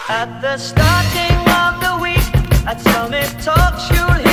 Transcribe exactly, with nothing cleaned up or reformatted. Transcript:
At the starting of the week, at Summit Talks you'll hear